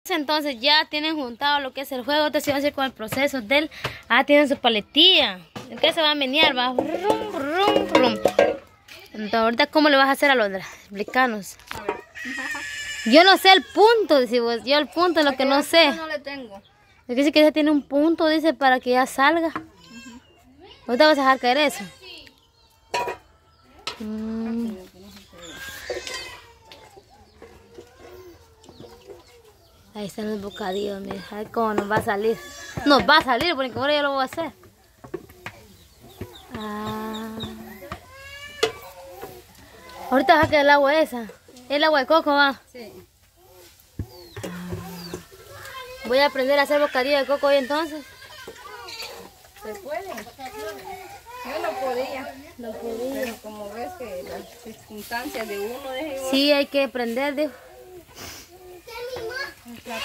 Entonces ya tienen juntado lo que es el juego. Entonces se va a hacer con el proceso del... Ah, tienen su paletilla. Entonces se va a menear, va. Rum, rum, rum. Entonces ahorita, ¿cómo le vas a hacer a Londra? Explícanos. A ver. Yo no sé el punto, dice vos. Yo el punto es lo que no sé. No le tengo. Es que dice que ya tiene un punto, dice, para que ya salga. Ahorita vas a dejar caer eso. Ahí están los bocadillos, mira. Ay, cómo nos va a salir. Nos va a salir, porque ahora yo lo voy a hacer. Ah. Ahorita vas a quedar el agua esa. El agua de coco va. Sí. Voy a aprender a hacer bocadillo de coco hoy entonces. ¿Se puede? Yo no podía. No podía. Pero como ves que las circunstancias de uno de Sí, hay que aprender, dijo. un plato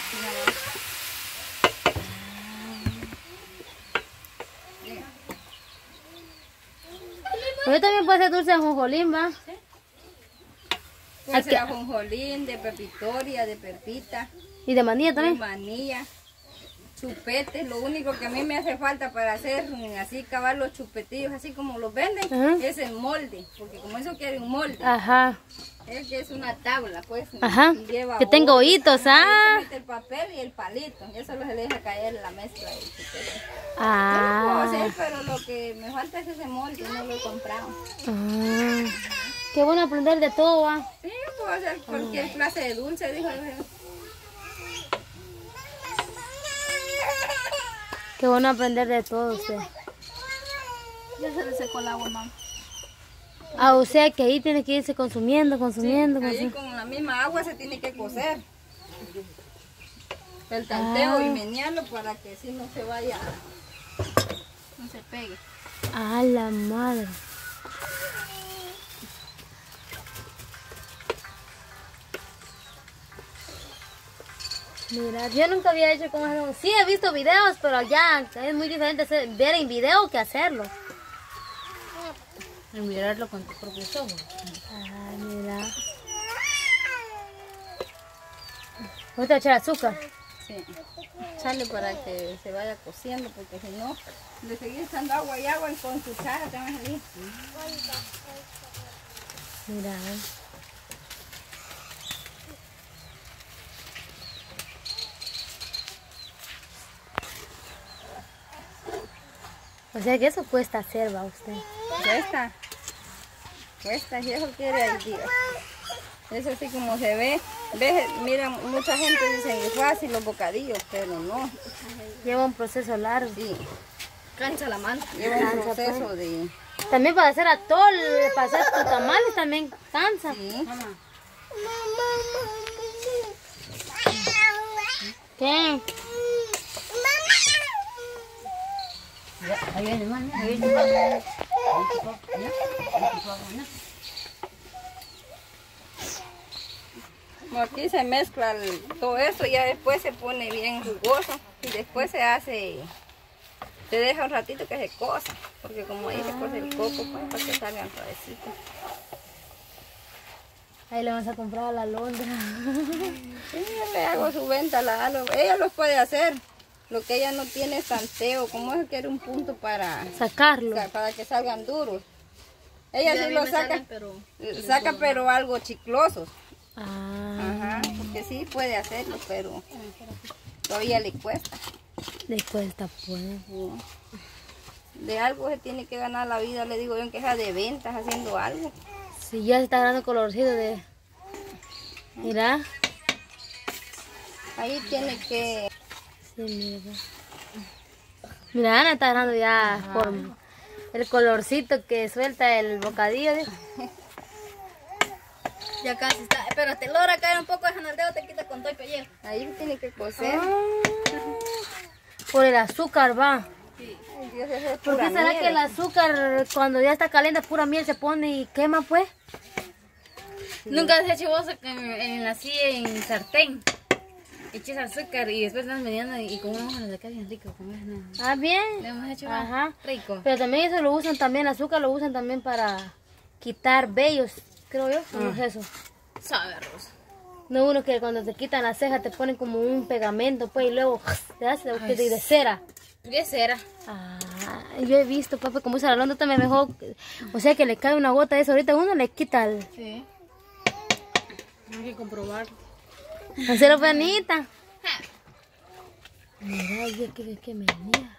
Yo también puedo hacer dulce de ajonjolín, va. puede ser ajonjolín, de pepitoria, de pepita, Y de manilla de también. manilla, chupetes. Lo único que a mí me hace falta para hacer así, cavar los chupetillos así como los venden, Ajá. es el molde. Porque como eso quiere un molde, Ajá. es que es una tabla, pues. Ajá. Y lleva Que tenga hoyitos, Ajá, ah. y se mete el papel y el palito. Y eso se le deja caer la mezcla del chupete. Yo lo puedo Ah. hacer, pero lo que me falta es ese molde, no lo he comprado. Ah. Qué bueno aprender de todo, va. Sí, puedo hacer cualquier clase de dulce, dijo él. Qué bueno aprender de todo usted. Ya se le secó el agua, mamá. Ah, o sea que ahí tiene que irse consumiendo. Ahí con la misma agua se tiene que cocer. El tanteo y menearlo para que así no se vaya, no se pegue. Ah, la madre. Mira, yo nunca había hecho como eso. Sí, he visto videos, pero ya es muy diferente ver en video que hacerlo. Y mirarlo con tus propios ojos. Ah, mira. ¿Voy a echar azúcar? Sí. Echarle para que se vaya cociendo, porque si no, de seguir echando agua y agua con cuchara te van a salir. Mira. O sea que eso cuesta hacer, va usted. Cuesta, y eso quiere ahí, Dios. Eso así como se ve. Mira, mucha gente dice que es fácil los bocadillos, pero no. Lleva un proceso largo. Sí. Cansa la mano. Lleva un proceso de... También para hacer atol, para hacer tus tamales también cansa. Sí. ¿Qué? Ahí viene, mamá. Ahí viene, mamá. Como aquí se mezcla todo eso, ya después se pone bien jugoso y después se hace, se deja un ratito que se cosa, porque como ahí se cose el coco, pues para que salgan suavecitos. Ahí le vamos a comprar a la Londra. Sí, yo le hago su venta, ella los puede hacer. Lo que ella no tiene es tanteo, como es que era un punto para Sacarlo. que salgan duros. Ella sí lo saca, pero saca pero algo chiclosos. Ah, Ajá, porque sí puede hacerlo, pero todavía le cuesta. le cuesta pues. De algo se tiene que ganar la vida, le digo yo, en que sea de ventas, haciendo algo. Sí, ya se está dando colorcito de... Mira. Ahí tiene que... Sí, mira. Mira, Ana está dando ya forma. El colorcito que suelta el bocadillo. ¿Sí? ya casi está. Pero te logra caer un poco, dejan el dedo, te quita con todo el pellejo. Ahí tiene que cocer. Por el azúcar va. Ay, Dios, eso es ¿Por qué pura será miel. que el azúcar cuando ya está caliente, pura miel se pone y quema pues? Nunca has hecho vos así en sartén. Eches azúcar y después estás mediando y con una hoja de acá bien rico. Ah, bien. Le hemos hecho Ajá. rico. Pero también eso lo usan también, el azúcar lo usan también para quitar vellos, creo yo. ¿Cómo es eso? Sabe arroz. No, uno que cuando te quitan las cejas te ponen como un pegamento, pues, y luego te hace de cera. De cera. Ah, yo he visto, papi, cómo usa la alondra también mejor. O sea, que le cae una gota de eso. Ahorita uno le quita el... Sí. Hay que comprobar. Hacerlo, panita. Mira, oye, que me niega.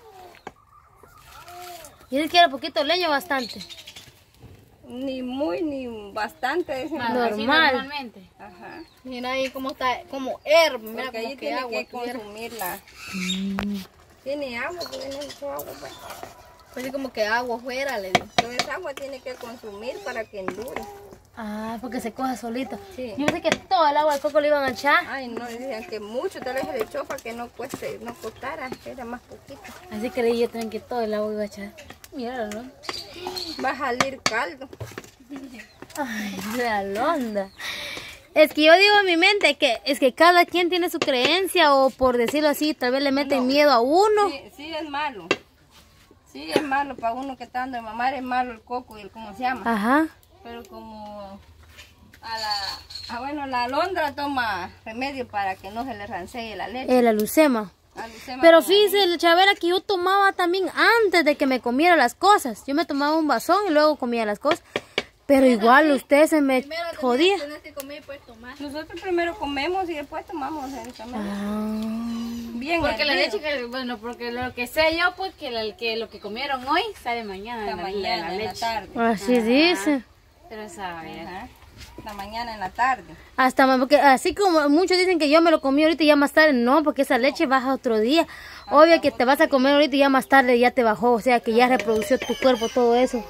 ¿Y es que era poquito leña o bastante? Ni muy, ni bastante. Es Normal. Normalmente. Ajá. Mira ahí cómo está, como herb. Mira Porque como ahí que tiene agua. que consumirla. Tiene agua, pues tiene mucho agua, pues. Pues como que agua afuera, le digo. Pero esa agua tiene que consumir para que endure. Ah, porque se coja solito. Sí. Yo pensé que todo el agua del coco le iban a echar. Ay, no, decían que mucho, tal vez se le echó para que no cueste, no costara, era más poquito. Así creí yo también que todo el agua iba a echar. Mira, ¿no? Va a salir caldo. Ay, la alondra. Es que yo digo en mi mente que es que cada quien tiene su creencia o por decirlo así, tal vez le meten miedo a uno. Sí, sí es malo. Sí es malo para uno que está dando de mamar, es malo el coco y el cómo se llama. Ajá. Pero como bueno, la alondra toma remedio para que no se le rancee la leche. La lucema. La lucema Pero con fíjese, la chavera que yo tomaba también antes de que me comiera las cosas. Yo me tomaba un vasón y luego comía las cosas. Pero igual usted se me jodía. Tienes que comer y puedes tomar. nosotros primero comemos y después tomamos el remedio. Ah. Bien Porque la hervido. leche, bueno, porque lo que sé yo, pues que lo que comieron hoy sale mañana. La en mañana, la en la leche. tarde. Así dice. Pero sabe. Ajá. La mañana en la tarde. Hasta porque así como muchos dicen que yo me lo comí ahorita y ya más tarde, no, porque esa leche baja otro día. Obvio que te vas a comer ahorita y ya más tarde ya te bajó, o sea que ya reprodució tu cuerpo todo eso.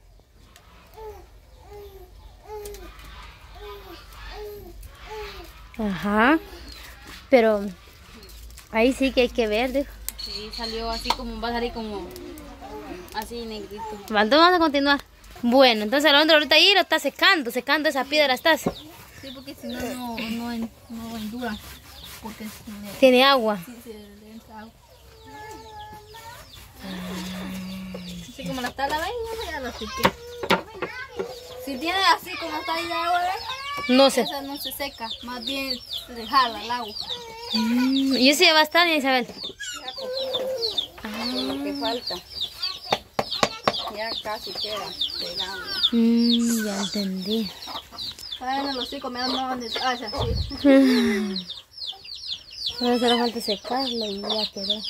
Ajá. Pero ahí sí que hay que ver, dijo. Sí, salió así como, va a salir como así negrito. Entonces vamos a continuar. Bueno, entonces Alondra ahorita ahí lo está secando esa piedra está. Sí, porque si no, no endura. Porque Tiene agua. se le entra agua. Así como la está la ven, ya lo piqué. Si tiene así como está ahí la agua, ¿ves? No sé. Esa no se seca, más bien se jala el agua. Y ese ya va a estar, Isabel. Ya poquito. Lo que falta. Ya casi queda pegado. Ya entendí. Bueno, los chicos me dan más de... Ah, ya, sí. Ahora solo falta secarlo y ya quedó.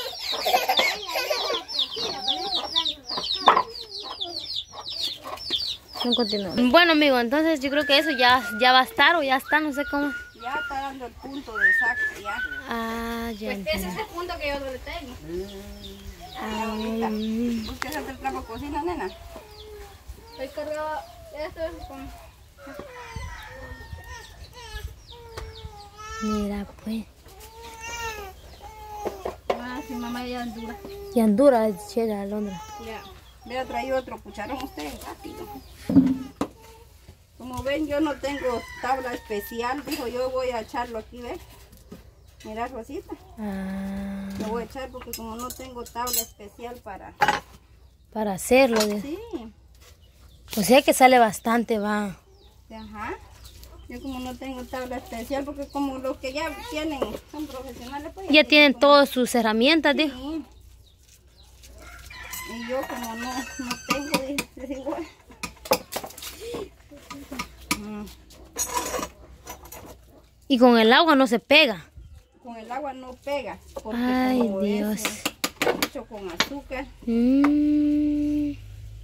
No continúa. Bueno, amigo, entonces yo creo que eso ya va a estar o ya está, no sé cómo. Ya está dando el punto de saco, ya. Ah, ya Ese entendí. es el punto que yo le tengo. Ya ahorita. ¿Usted hace el trapo de cocina, nena? Estoy cargado... Esto es con... Mira, pues. Ah, sí, mamá ya dura. Y Andura, chela, Alondra. Ya. Vea, traído otro cucharón usted, rápido. Como ven, yo no tengo tabla especial. Dijo, yo voy a echarlo aquí, ¿ves? Mira, Rosita. Ah, Lo voy a echar porque como no tengo tabla especial para... para hacerlo. Dice. Sí. O sea que sale bastante, va. Ajá. Yo como no tengo tabla especial, porque como los que ya tienen, son profesionales, pues Ya tienen como- todas sus herramientas, dijo. Sí. Y yo como no tengo, es igual. Y con el agua no se pega. Con el agua no pega, porque Ay, como Dios. es hecho con azúcar. Mm,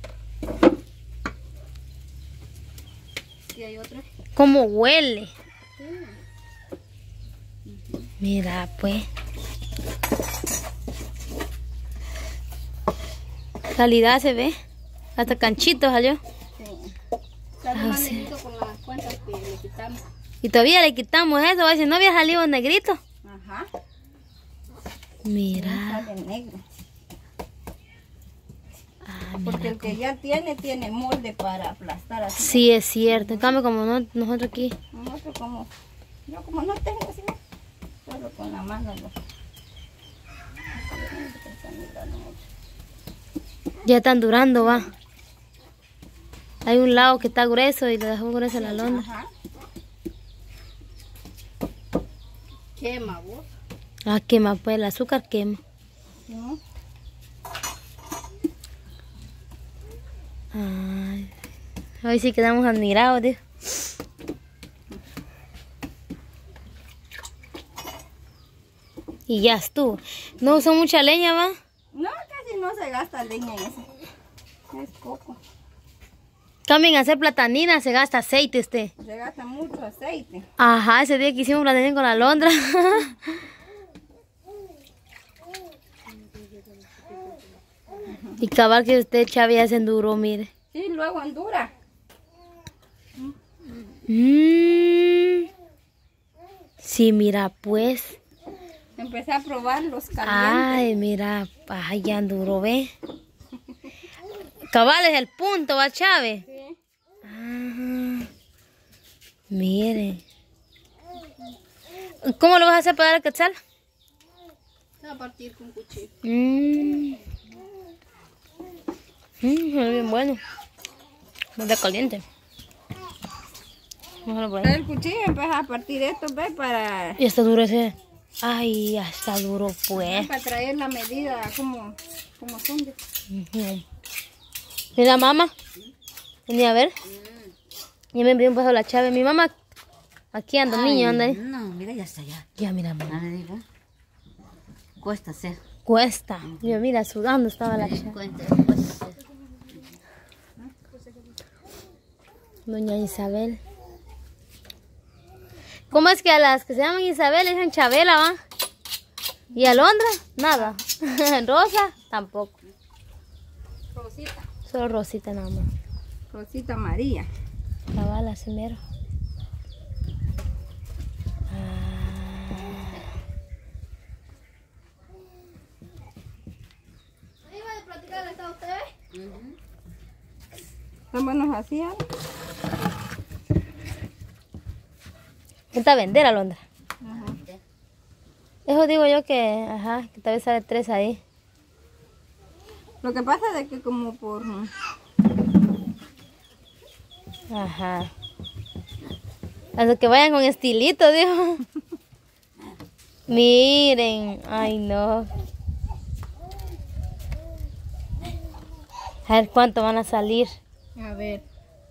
Y hay otro. ¿Cómo huele? Mira, pues. Calidad se ve. Hasta canchito salió. Sí. Sale más negrito con las cuentas que le quitamos. Y todavía le quitamos eso. Va a decir, no había salido negrito. Ajá. Mira. Sale negro. Ah, Porque mira. el que ya tiene molde para aplastar así. Sí, es cierto. En cambio, como no, nosotros aquí. Nosotros como, yo como no tengo así, solo con la mano lo. Ya están durando, va. Hay un lado que está grueso y le dejó gruesa la lona. Ajá. Quema, vos. Ah, quema, pues el azúcar quema. ¿No? Ay, hoy sí quedamos admirados, Dios. Y ya estuvo. No usó mucha leña, ¿va? No, casi no se gasta leña en eso. Es poco. Cambien a hacer platanina, se gasta aceite usted. Se gasta mucho aceite. Ajá, ese día que hicimos platanina con la alondra. Y cabal que usted, Chavi, ya se enduró, mire. Sí, luego endura. Sí, mira, pues. Empecé a probar los calientes. Ay, mira, ay, ya enduró, ve. Cabal es el punto, ¿va, Chávez? Sí. Ah, mire. ¿Cómo lo vas a hacer para dar el quetzal? Se va a partir con cuchillo. Es bien bueno. Muy caliente. Vamos a poner. El cuchillo empieza a partir esto, ¿ves? Para Y está duro ese. Ay, ya está duro, pues. traer la medida como son. Ujú. Mira, mamá. Vení a ver. Ya me envió un pedazo la Chávez. Mi mamá. Aquí anda, niño, anda ahí. No, mira, ya está ya. Ya, mira, mamá. No le digo. Cuesta hacer. Cuesta. Mira, sudando estaba la Chávez. Cuesta hacer. Doña Isabel. ¿Cómo es que a las que se llaman Isabel le dicen Chabela, va? ¿Y Alondra? Nada. Rosa, tampoco. Rosita. Solo Rosita nada más. Rosita María. Cabal, así mero. Son buenos así, ¿eh? Vente a vender, Alondra. Ajá. Eso digo yo que, ajá, que tal vez sale 3 ahí. Lo que pasa es que como por... Ajá. Hasta que vayan con estilito, dijo. Miren, ay no. A ver cuánto van a salir. A ver.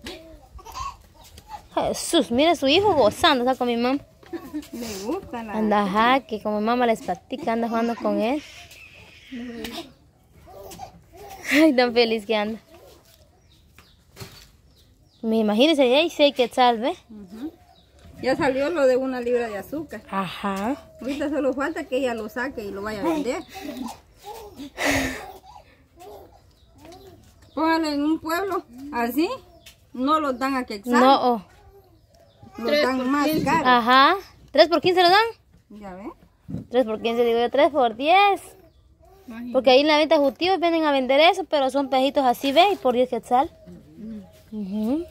Jesús, mira a su hijo gozando, está con mi mamá. Me gusta la... Anda, ajá, que como mamá les platica, anda jugando con él. Ay, tan feliz que anda. Me imagínense, ya hice quetzal, ¿ves? Ya salió lo de 1 libra de azúcar. Ajá. Ahorita solo falta que ella lo saque y lo vaya a vender. Póngale en un pueblo así, no los dan a quetzal. No, Los dan más caros. ajá. 3 por 15 lo dan. Ya ves. 3 por 15, digo yo, 3 por 10. Porque ahí en la venta de Jutíos vienen a vender eso, pero son pejitos así, ¿ves? Y por 10 quetzal. Ujú.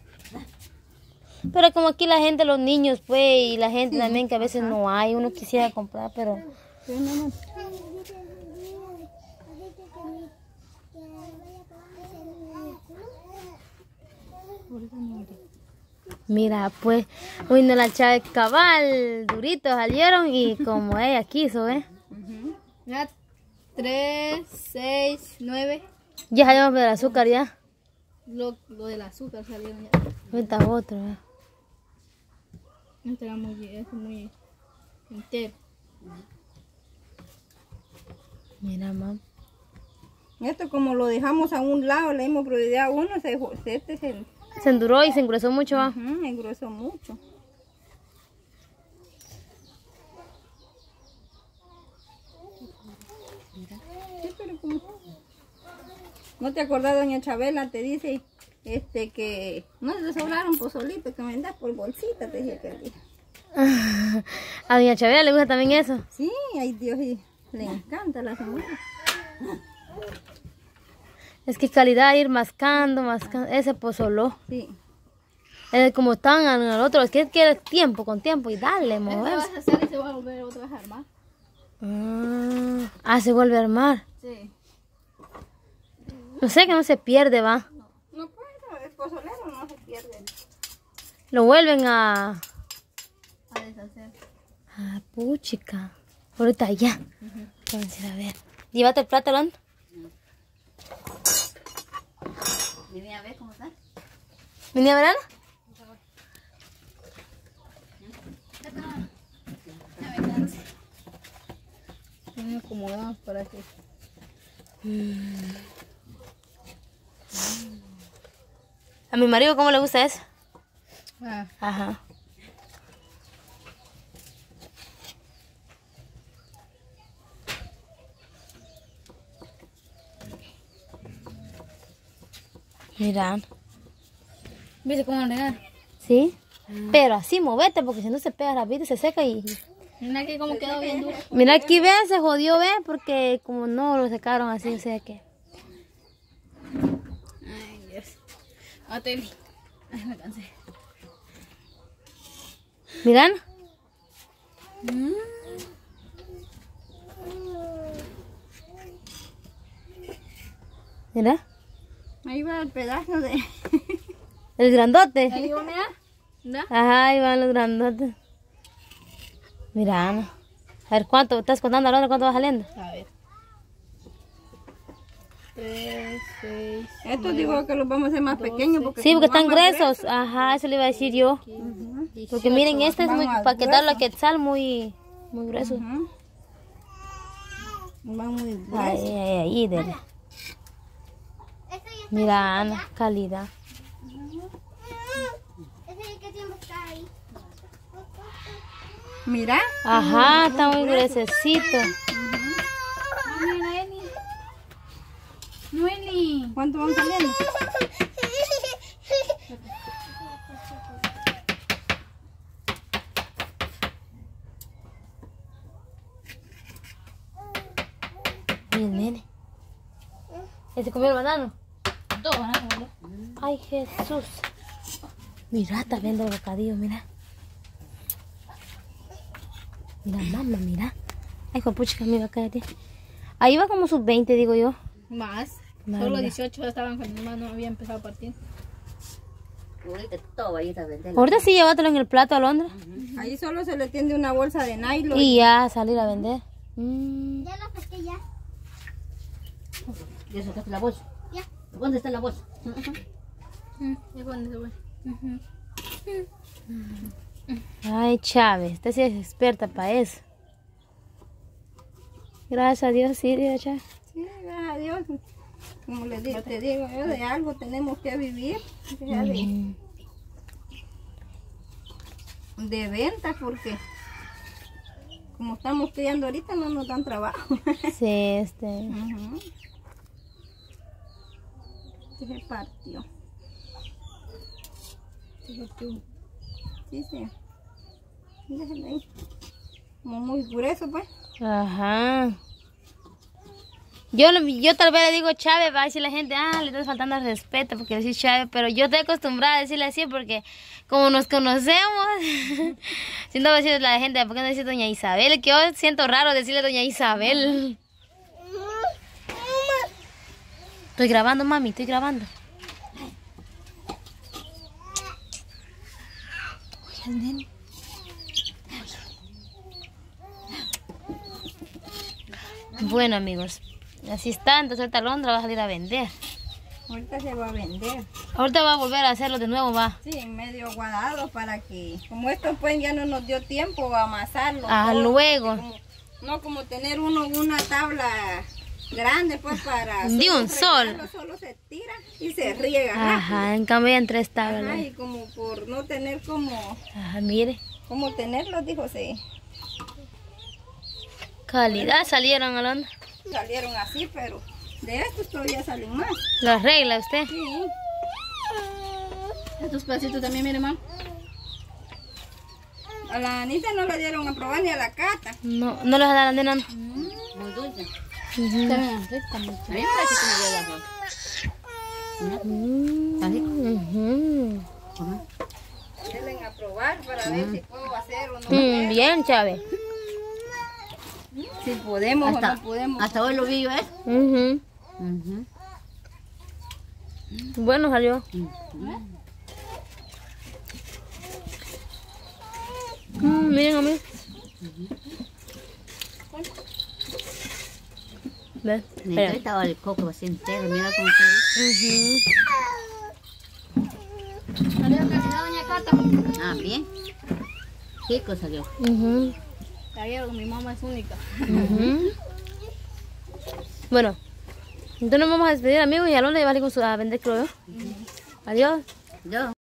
Pero como aquí la gente, los niños, pues, y la gente también que a veces no hay, uno quisiera comprar, pero... Sí, no. Mira, pues, uy, no la chave cabal, duritos salieron y como ella quiso, ¿eh? Ya 3, 6, 9. Ya salíamos del azúcar ya. Lo del azúcar salieron ya. Ahorita otro, ¿eh? Este era muy entero. Mira, mamá. Esto como lo dejamos a un lado, le dimos prioridad a uno, se Se enduró y se engrosó mucho, ¿va? engrosó mucho. Sí, pero como... ¿No te acordás, doña Chabela? Te dice que no te sobraron pozolitos que me das por bolsita, te dije que día. A doña Chabela le gusta también eso. Sí, ay Dios, y le encanta la señora. Es que calidad ir mascando, ese pozoló. Sí. Es como están al otro, es que quiere tiempo con tiempo y dale, mover. vas a hacer y se va a volver otra vez a armar. Se vuelve a armar. Sí. No sé, que no se pierde, va. No puede, el pozolero no se pierde. Lo vuelven a deshacer. Ah, puchica. Ahorita ya. Vamos a ir a ver. Llévate el plato, Alondra. Vení a ver cómo está. ¿Vení a ver, Ana? Bien acomodados para que... A mi marido, ¿cómo le gusta eso? Ah, Ajá. Mira, ¿Viste cómo regar? ¿sí? Pero así, movete, porque si no se pega rápido, se seca y... Mira aquí cómo quedó bien duro. Mira aquí, vean, se jodió, vean, porque como no lo secaron así, o sea que... Ay, Dios. Ah, Teli. Ay, me cansé. Miran. Mira, ahí va el pedazo de... el grandote. Ahí va, mira. ¿No? Ajá, ahí van los grandotes. Mira, Ana. A ver, ¿cuánto? ¿Estás contando ahora cuánto va saliendo? A ver. 3, 6. Estos digo que los vamos a hacer más pequeños porque... Sí, porque como están van más gruesos. Ajá, eso le iba a decir yo. Porque miren, este es muy, Van más para quitar la gruesos. quetzal muy grueso. Ujú. Van muy Ay, gruesos. ay, ay, dele. Mira, Ana, calidad. Mira, Ajá, está muy gruesecito. Mira, Eli. Noeli. ¿cuánto van saliendo? Miren, nene. ¿Este comió el banano? Dos van a comer. Ay, Jesús. Mira, está viendo el bocadillo, mira. Mira, mamá, mira. Ay, pucha, me iba a caer. Ahí va como sub-20, digo yo. Más. Madre Solo mía. 18 estaban cuando mi mamá no había empezado a partir. Ahorita todo va a ir a vender. Ahorita sí, llévatelo en el plato, Alondra. Ahí solo se le tiende una bolsa de nylon. Y ya salir a vender. Ya sacaste la bolsa. Ya. ¿Dónde está la bolsa? ¿Y dónde se fue? Ay, Chávez, usted sí es experta para eso. Gracias a Dios, sí, diga Chávez. Sí, gracias a Dios. Como les digo, te digo yo, de algo tenemos que vivir. Ya de ventas, porque como estamos criando ahorita no nos dan trabajo. Sí, Ujú. Se partió. Sí, sí. Déjenme ahí. Como muy grueso, pues. Ajá. Yo tal vez le digo Chávez, va a decir la gente, le estás faltando al respeto porque decís Chávez, pero yo estoy acostumbrada a decirle así porque como nos conocemos, siento decirle a la gente, ¿por qué no decís doña Isabel? Que yo siento raro decirle doña Isabel. Estoy grabando, mami, estoy grabando. Oye, el nene. Bueno, amigos, así está. Entonces ahorita Alondra va a salir a vender. Ahorita se va a vender. Ahorita va a volver a hacerlo de nuevo, va. Sí, medio guardado para que, como esto pues ya no nos dio tiempo a amasarlo. Ah, todo, luego. porque no como tener uno una tabla grande pues para... De solo un sol. fregarlo, solo se tira y se riega rápido. Ajá, en cambio ya en tres Ajá, tablas. y como por no tener como Mire. tenerlos, dijo, sí. Calidad salieron, Alondra. Salieron así, pero de estos todavía salen más. Lo arregla usted. Sí. Estos pedacitos también, mire, mamá. A la Anita no le dieron a probar ni a la Cata. No, no les dan de nada. Muy dulce. También rica mucho. A mí me parece que me dio la ropa. Denle a probar para ver si puedo hacer o no. Bien, Chávez. Si podemos o Hasta, no podemos. hasta hoy lo vi yo, ¿eh? Ujú. Bueno, salió. Miren, a mí. ¿Ves? Neta, Espera. estaba el coco así entero, mira cómo está. ¿Salió calidad, doña Cata? Ah, bien. Rico salió. La vieron, mi mamá es única. Bueno, entonces nos vamos a despedir, amigos, y a dónde va a ir a vender, creo yo. Adiós. Yo.